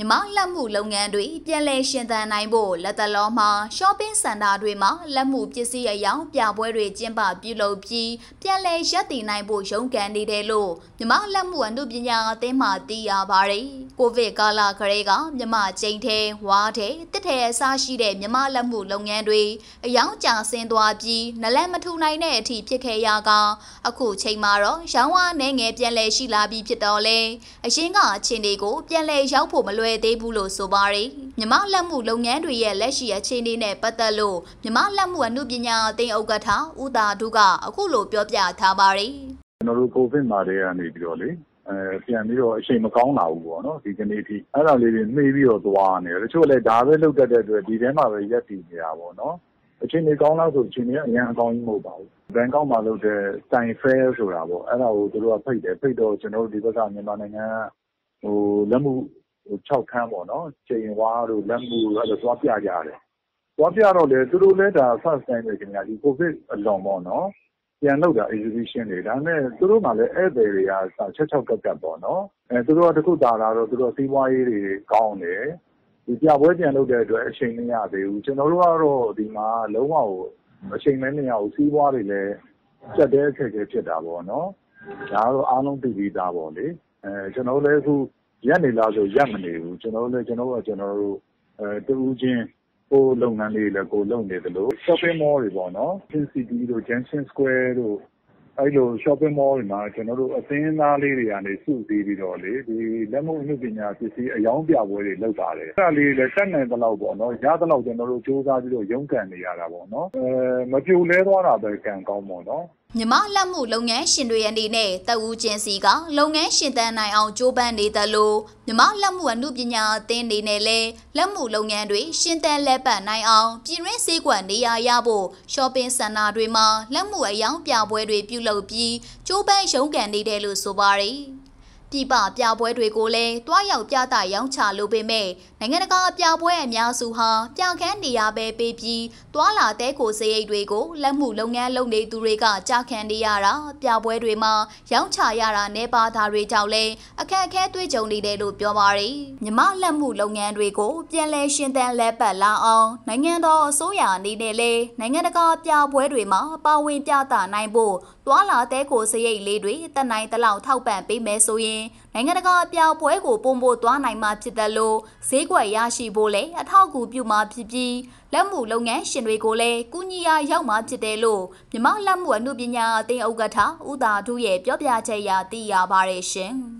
မြန်မာလက်မှုလုပ်ငန်းတွေပြန်လည်ရှင်သန်နိုင်ဖို့လက်တလောမှာ shopping center တွေမှာလက်မှုပစ္စည်းအယောင်ပြပွဲတွေကျင်းပပြုလုပ်ပြီးပြန်လည်ရပ်တည်နိုင်ဖို့ရုန်းကန်နေတယ်လို့မြန်မာလက်မှုအမှုပညာအသင်းမှသိရပါတယ်။ကိုဗစ်ကာလကလေးကမြန်မာကျင်းထဲဝါထဲတစ်ထဲအစားရှိတဲ့မြန်မာလက်မှုလုပ်ငန်းတွေအယောင်ကျဆင်းသွားပြီးနလက်မထူနိုင်တဲ့အထိဖြစ်ခဲ့ရကအခုချိန်မှာတော့ရောင်းဝနေငယ်ပြန်လည်ရှိလာပြီးဖြစ်တော့လေအရင်ကအခြေအနေကိုပြန်လည်ရောက်ဖို့မလွယ်သေးဘူးလို့ဆိုပါတယ်။မြန်မာလက်မှုလုပ်ငန်းတွေရဲ့လက်ရှိအခြေအနေနဲ့ပတ်သက်လို့မြန်မာလက်မှုအမှုပညာအသင်းဥက္ကဋ္ဌဦးသာဒုကအခုလိုပြောပြထားပါတယ်။ကျွန်တော်တို့ကိုဗစ်မှာတည်းကနေပြီးတော့လေပြန်ပြီးတော့အချိန်မကောင်းလာဘူးပေါ့နော်ဒီကနေ့ထိအဲ့ဒါလေးတွေနှေးပြီးတော့သွားနေတယ်တချို့လည်းဒါပဲလုပ်တတ်တဲ့အတွက်ဒီထဲမှာပဲရက်တည်နေတာပေါ့နော်အချိန်ကြီးကောင်းလောက်ဆိုအချိန်ကြီးအရင်အကောင်းကြီးမဟုတ်ပါဘူးဘန်ကောက်မှာလုပ်တဲ့တိုင်ဖဲဆိုတာပေါ့အဲ့ဒါကိုတို့ကဖိတ်တော့ကျွန်တော်တို့ဒီဘက်ကမြန်မာနိုင်ငံလက်မှု6ခန်းပေါ့နော်ချိန်ဝါတို့လက်မှုအဲ့လိုသွားပြကြတယ်သွားပြတော့လေသူတို့လည်းဒါ first time ပဲခင်ဗျာဒီကိုဗစ်အလွန်ပေါ့နော်ပြန်လုပ်တာ exhibition တွေဒါနဲ့သူတို့မှလည်းဧည့်သည်တွေက6ကပ်ပေါ့နော်သူတို့ကတခုတာလာတော့သူတို့စီးပွားရေးတွေကောင်းတယ်ဒီပြပွဲပြန်လုပ်တဲ့အတွက်အချိန်မရသေးဘူးကျွန်တော်တို့ကတော့ဒီမှာလုံးဝအချိန်မရဘူးစီးပွားတွေလည်းစက်တဲ့အခက်အခဲဖြစ်တာပေါ့နော်ဒါကတော့အားလုံးသိပြီးသားပေါ့လေကျွန်တော်လည်းအခုရက်နေလားဆိုရက်မနေဘူးကျွန်တော်တို့တူးချင်းကိုလုပ်ငန်းလေးလည်းကိုလုပ်နေတယ်လို့ shopping mall တွေပေါ့နော် City တို့ Junction Square တို့အဲ့လို shopping mall တွေမှာကျွန်တော်တို့အသင်းသားလေးတွေကနေစုစည်းပြီးတော့လေဒီလက်မှုအမှုပညာပစ္စည်းအယောင်ပြပွဲတွေလုပ်ပါတယ်အဲ့ဒါလေးလည်းတက်နိုင်တဲ့လောက်ပေါ့နော်ရတဲ့လောက်ကျွန်တော်တို့စူးစမ်းပြီးတော့ရုန်းကန်နေရတာပေါ့နော်မပြိုလဲသွားတာပဲကံကောင်းပေါ့နော်မြန်မာလက်မှုလုပ်ငန်းရှင်တွေအနေနဲ့တအူးချင်းစီကလုပ်ငန်းရှင်တန်းနိုင်အောင်ကြိုးပမ်းနေတယ်လို့မြန်မာလက်မှုအမှုပညာအသင်းနေနဲ့လဲလက်မှုလုပ်ငန်းတွေရှင်တန်းလက်ပတ်နိုင်အောင်ပြည်တွင်းစည်းကွက်နေရာရဖို့ shopping center တွေမှာလက်မှုအယောင်ပြပွဲတွေပြုလုပ်ပြီးကြိုးပမ်းရုန်းကန်နေတယ်လို့ဆိုပါတယ်ပြပပြပွဲတွေကိုလည်းတွားရောက်ပြသရောင်းချလိုပေမဲ့နိုင်ငံတကာပြပွဲအများစုဟာပြခန်းနေရာပဲပေးပြီးတွာလာတဲကိုစရိတ်တွေကိုလက်မှုလုပ်ငန်းလုပ်နေသူတွေကကြာခံနေရတာပြပွဲတွေမှာရောင်းချရတာနေပါတာတွေကြောင့်လည်းအခက်အခဲတွေ့ကြုံနေတယ်လို့ပြောပါတယ်မြမလက်မှုလုပ်ငန်းတွေကိုပြန်လည်ရှင်သန်လက်ပတ်လာအောင်နိုင်ငံတော်အစိုးရအနေနဲ့လည်းနိုင်ငံတကာပြပွဲတွေမှာပါဝင်ပြသနိုင်ဖို့တွာလာတဲကိုစရိတ်လေးတွေတက်နိုင်တလောက်ထောက်ပံ့ပေးမယ်ဆိုရင်နိုင်ငံတကာပြပွဲကိုပုံပို့သွားနိုင်မှာဖြစ်တယ်လို့ဈေးကွက်ရရှိဖို့လည်းအထောက်အကူပြုမှာဖြစ်ပြီးလက်မှုလုပ်ငန်းရှင်တွေကိုလည်းကုညီရာရောက်မှာဖြစ်တယ်လို့မြန်မာလက်မှုအမှုပညာအသင်းဥက္ကဋ္ဌဦးသာဒုရဲ့ပြောပြချက်အရသိရပါတယ်ရှင်။